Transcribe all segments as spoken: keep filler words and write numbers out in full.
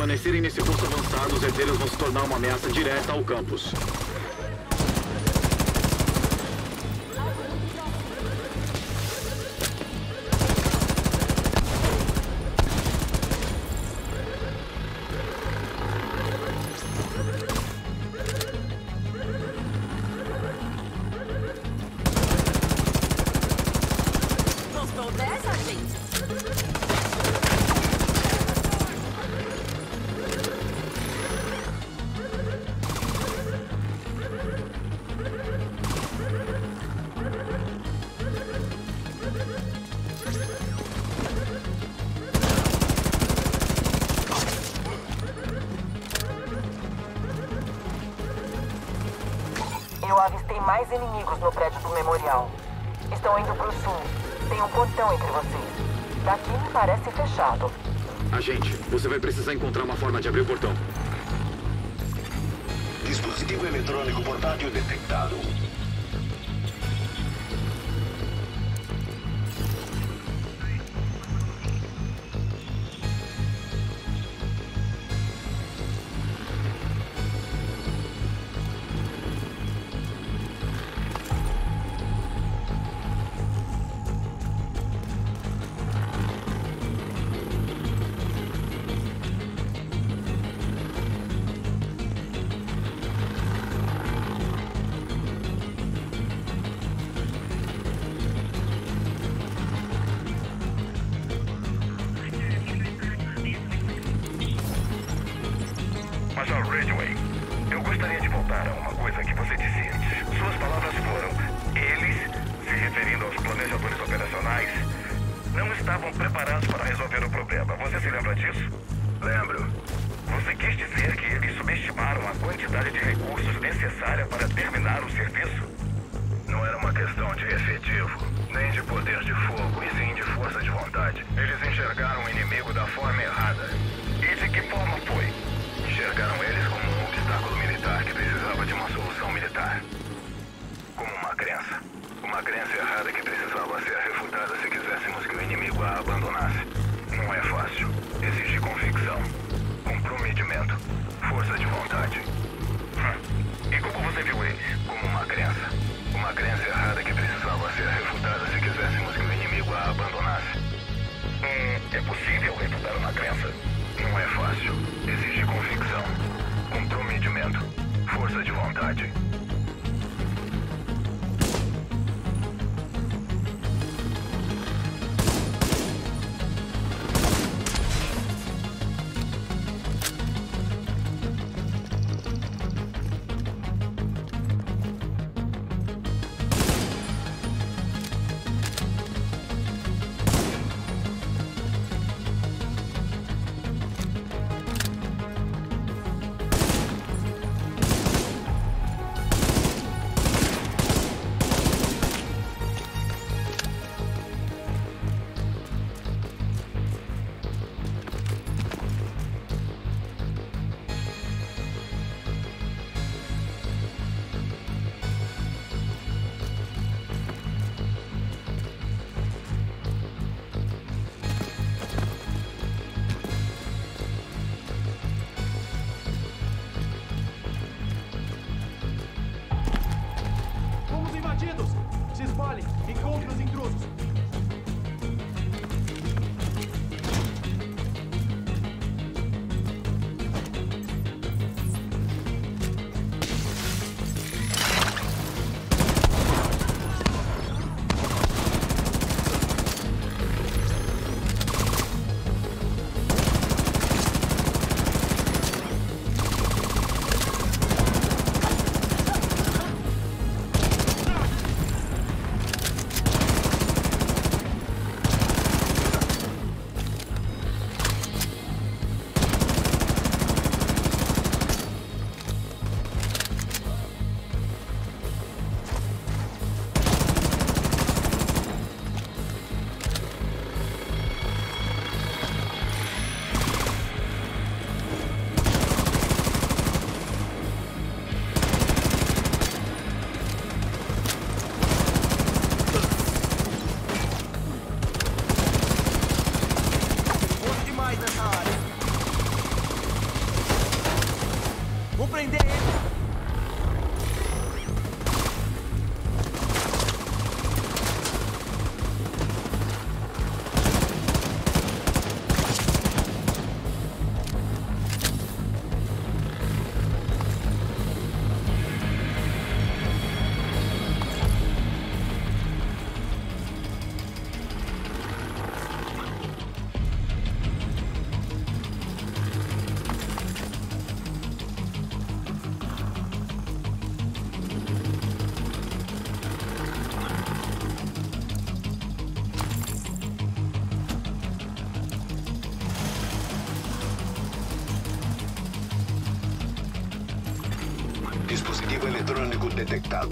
permanecerem nesse curso avançado, os herdeiros vão se tornar uma ameaça direta ao campus. Gostou dessa, gente? Eu avistei mais inimigos no prédio do memorial. Estão indo pro sul. Tem um portão entre vocês. Daqui me parece fechado. Agente, você vai precisar encontrar uma forma de abrir o portão. Dispositivo eletrônico portátil detectado. Major Ridgway, eu gostaria de voltar a uma coisa que você disse antes. Suas palavras foram: eles, se referindo aos planejadores operacionais, não estavam preparados para resolver o problema. Você se lembra disso? Lembro. Você quis dizer que eles subestimaram a quantidade de recursos necessária para terminar o serviço? Não era uma questão de efetivo, nem de poder de fogo, e sim de força de vontade. Eles enxergaram o inimigo da forma errada. E de que forma foi? Enxergaram eles como um obstáculo militar que precisava de uma solução militar. Como uma crença. Uma crença errada que precisava ser refutada se quiséssemos que o inimigo a abandonasse. Não é fácil. Exige convicção, comprometimento, força de vontade. Hum. E como você viu eles? Como uma crença. Uma crença errada que precisava ser refutada se quiséssemos que o inimigo a abandonasse. Hum, é possível refutar uma crença? Não é fácil. Exige convicção, comprometimento, força de vontade. Se espalhem! Encontre os intrusos! detectado.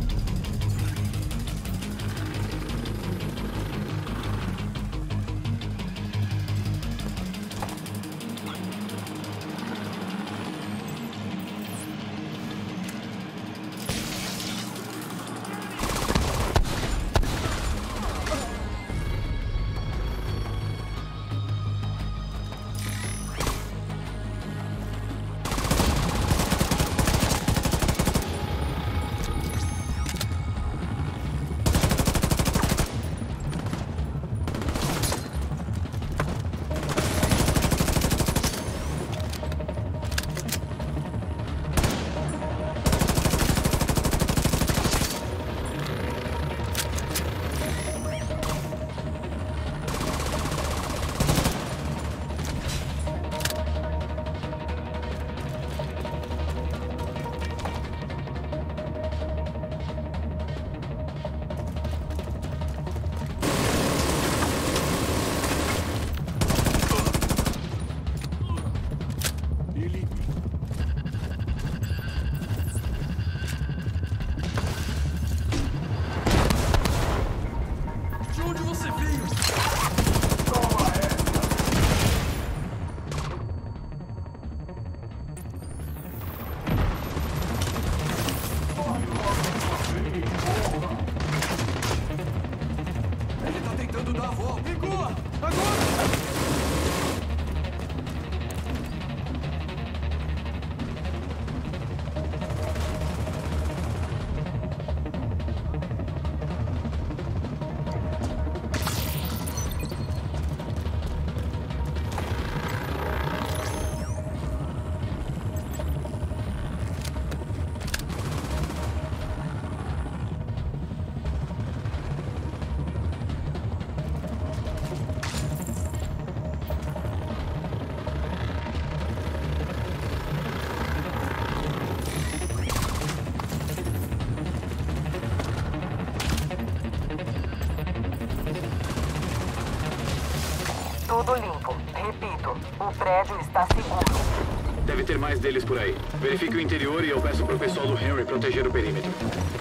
Tudo limpo. Repito, o prédio está seguro. Deve ter mais deles por aí. Verifique o interior e eu peço pro pessoal do Henry proteger o perímetro.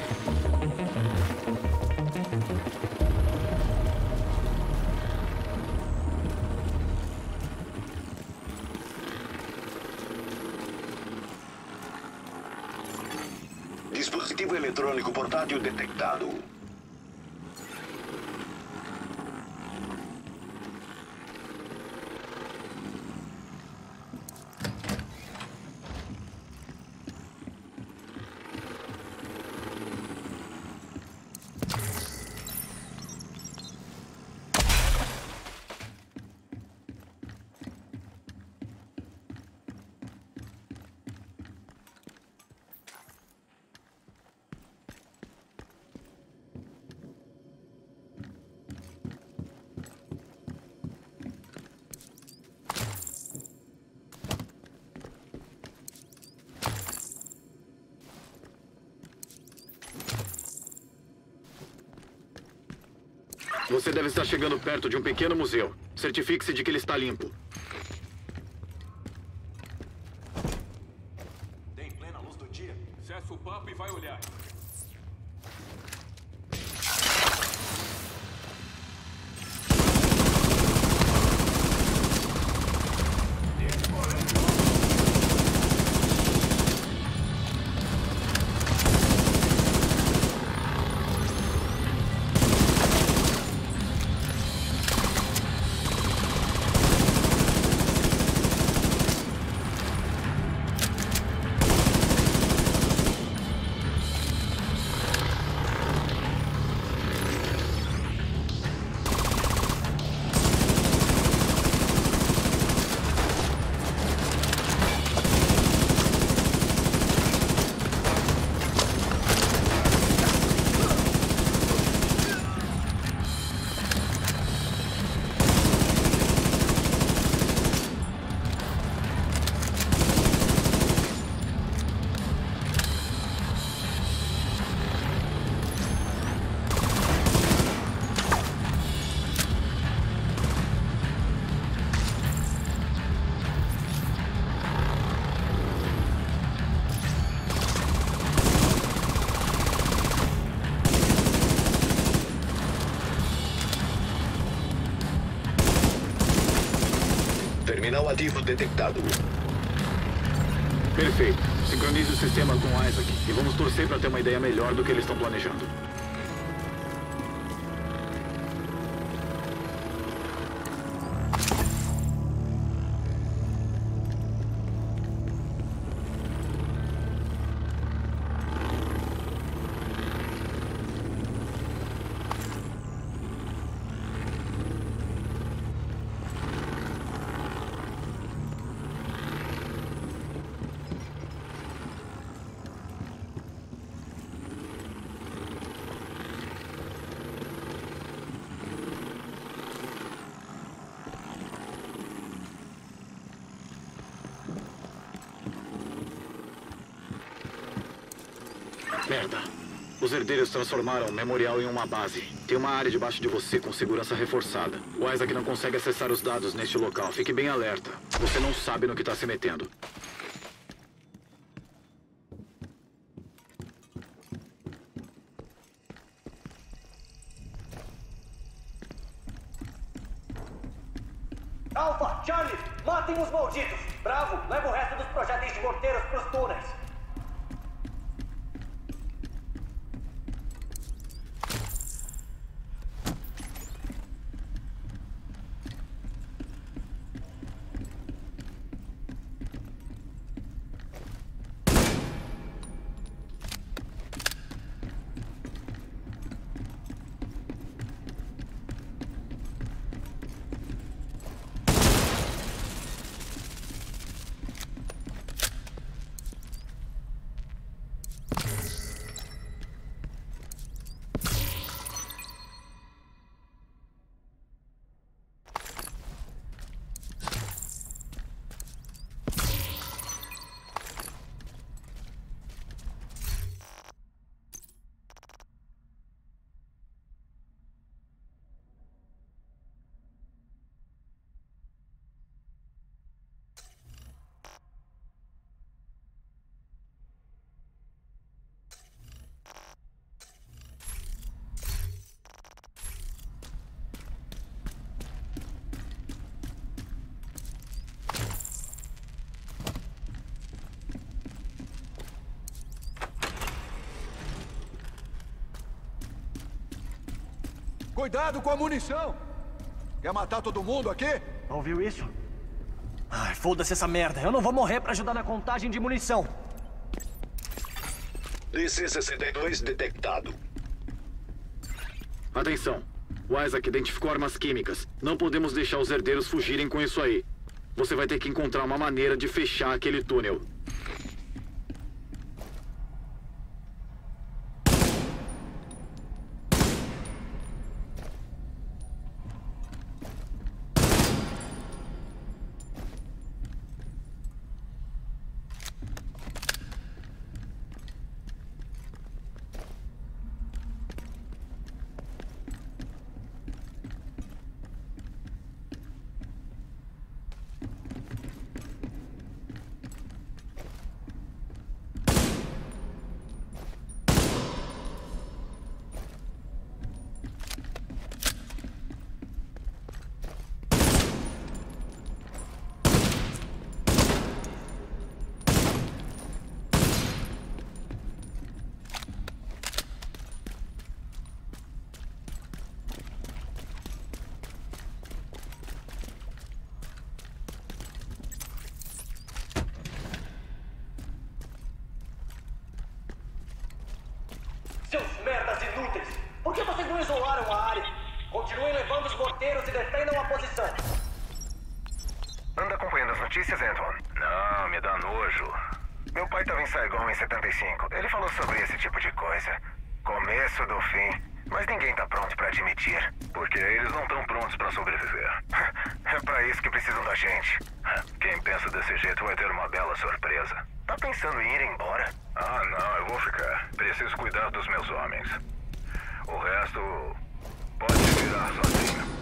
Dispositivo eletrônico portátil detectado. Você deve estar chegando perto de um pequeno museu. Certifique-se de que ele está limpo. Tem plena luz do dia? Cessa o papo e vai olhar. Sinal ativo detectado. Perfeito. Sincronize o sistema com o Isaac e vamos torcer para ter uma ideia melhor do que eles estão planejando. Merda. Os herdeiros transformaram o memorial em uma base. Tem uma área debaixo de você com segurança reforçada. O Isaac não consegue acessar os dados neste local. Fique bem alerta. Você não sabe no que está se metendo. Alpha, Charlie, matem os malditos. Bravo, leva o resto dos projéteis de morteiros pros túneis. Cuidado com a munição! Quer matar todo mundo aqui? Ouviu isso? Ai, foda-se essa merda. Eu não vou morrer pra ajudar na contagem de munição. D C sessenta e dois detectado. Atenção. O Isaac identificou armas químicas. Não podemos deixar os herdeiros fugirem com isso aí. Você vai ter que encontrar uma maneira de fechar aquele túnel. Seus merdas inúteis! Por que vocês não isolaram a área? Continuem levando os morteiros e defendam a posição. Anda acompanhando as notícias, Anton? Não, me dá nojo. Meu pai estava em Saigon em setenta e cinco. Ele falou sobre esse tipo de coisa. Começo do fim. Mas ninguém tá pronto pra admitir. Porque eles não estão prontos pra sobreviver. É pra isso que precisam da gente. Quem pensa desse jeito vai ter uma bela surpresa. Tá pensando em ir embora? Ah, não, eu vou ficar. Preciso cuidar dos meus homens. O resto pode se virar sozinho.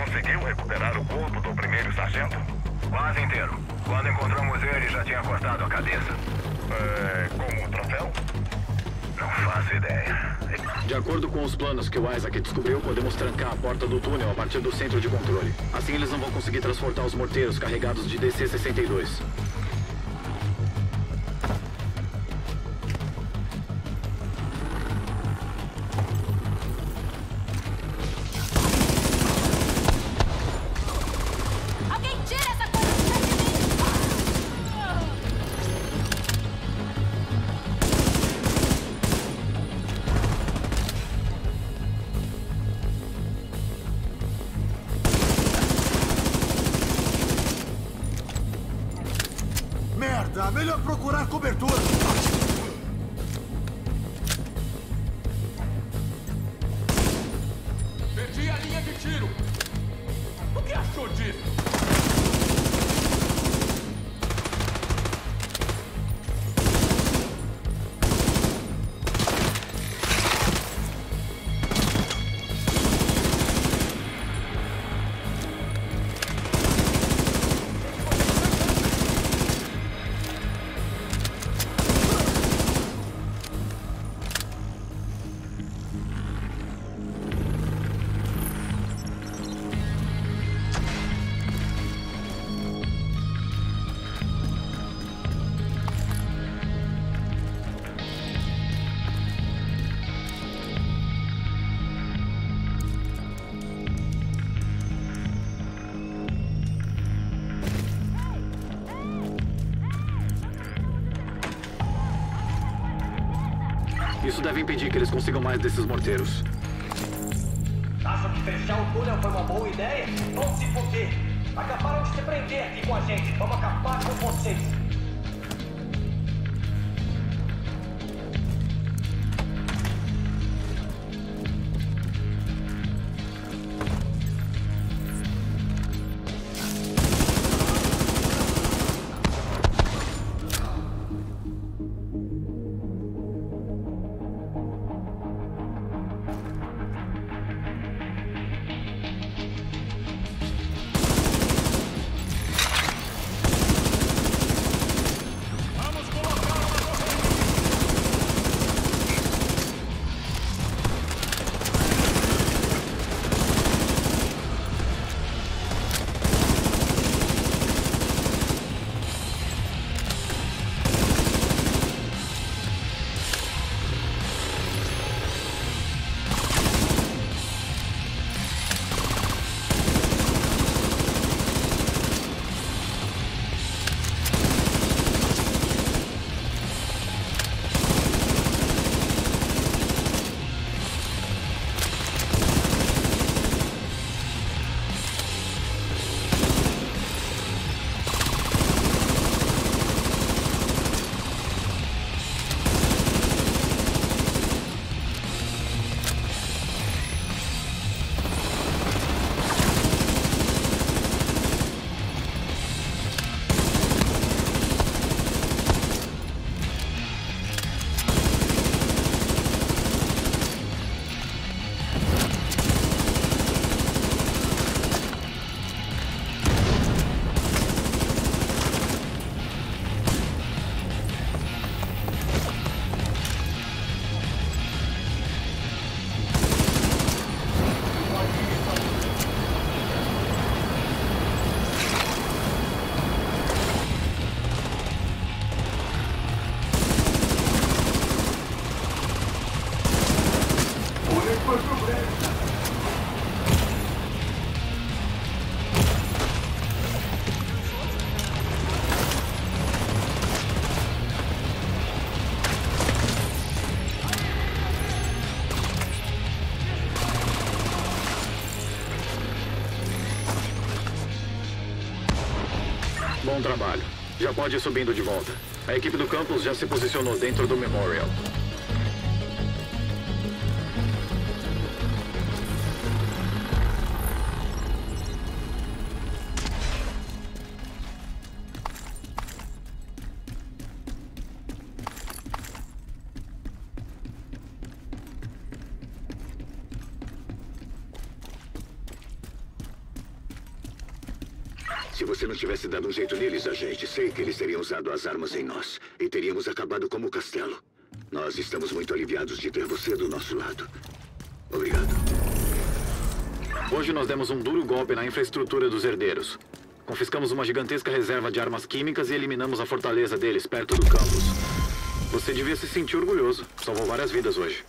Conseguiu recuperar o corpo do primeiro sargento? Quase inteiro. Quando encontramos ele, já tinha cortado a cabeça. É, como troféu? Não faço ideia. De acordo com os planos que o Isaac descobriu, podemos trancar a porta do túnel a partir do centro de controle. Assim eles não vão conseguir transportar os morteiros carregados de D C sessenta e dois. Alguém tira essa coisa de mim! Merda! Melhor procurar cobertura! Perdi a linha de tiro. O que achou disso? Isso deve impedir que eles consigam mais desses morteiros. Acham que fechar o túnel foi uma boa ideia? Vão se fuder! Acabaram de se prender aqui com a gente. Vamos acabar com vocês. Bom trabalho. Já pode ir subindo de volta. A equipe do campus já se posicionou dentro do Memorial. Se você não tivesse dado um jeito neles, agente, sei que eles teriam usado as armas em nós. E teríamos acabado como o castelo. Nós estamos muito aliviados de ter você do nosso lado. Obrigado. Hoje nós demos um duro golpe na infraestrutura dos herdeiros. Confiscamos uma gigantesca reserva de armas químicas e eliminamos a fortaleza deles perto do campus. Você devia se sentir orgulhoso. Salvou várias vidas hoje.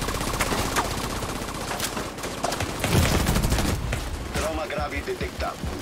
Trauma grave detectado.